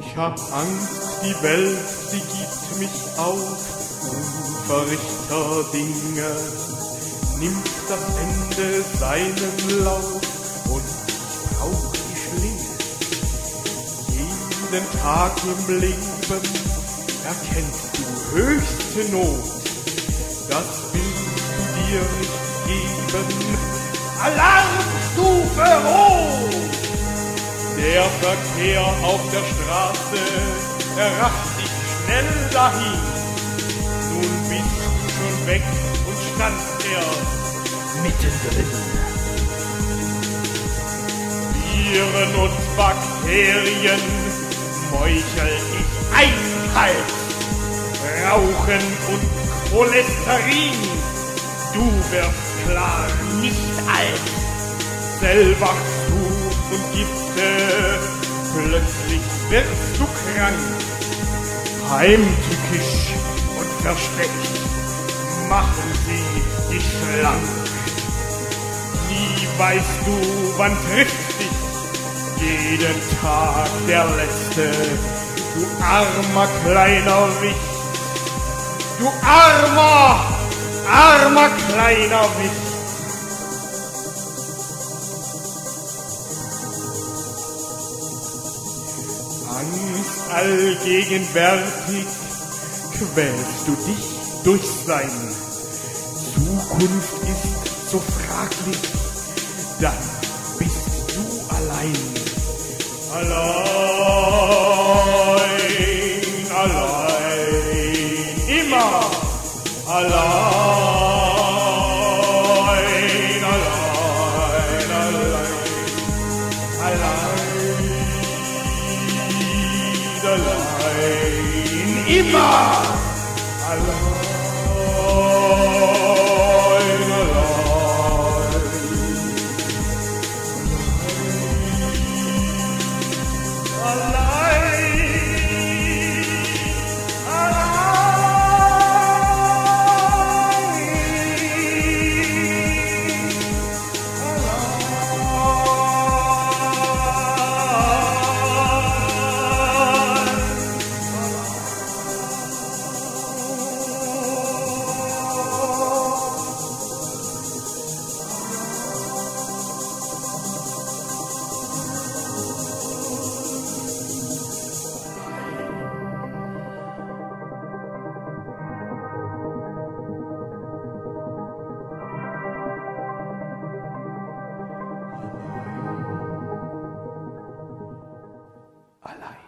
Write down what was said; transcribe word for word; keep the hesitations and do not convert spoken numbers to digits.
Ich hab Angst, die Welt, sie gibt mich auf, Unverrichter Dinge, nimmt das Ende seinen Lauf und ich brauch die Schlinge. Jeden Tag im Leben erkennst du höchste Not, das willst du dir nicht geben. Alarmstufe Rot! Der Verkehr auf der Straße, er rafft dich schnell dahin. Nun bist du schon weg und standst erst mittendrin. Viren und Bakterien meuchel ich eiskalt. Rauchen und Cholesterin, du wirst klar nicht alt. Zellwachstum und Gifte, plötzlich wirst du krank. Heimtückisch und versteckt machen sie dich schlank. Nie weißt du, wann trifft dich jeden Tag der Letzte. Du armer kleiner Wicht, du armer, armer kleiner Wicht. Angst allgegenwärtig quälst du dich durch Sein. Zukunft ist so fraglich, dann bist du allein. Allein, allein, immer allein, allein, allein, allein, allein, immer allein, allein. Allein.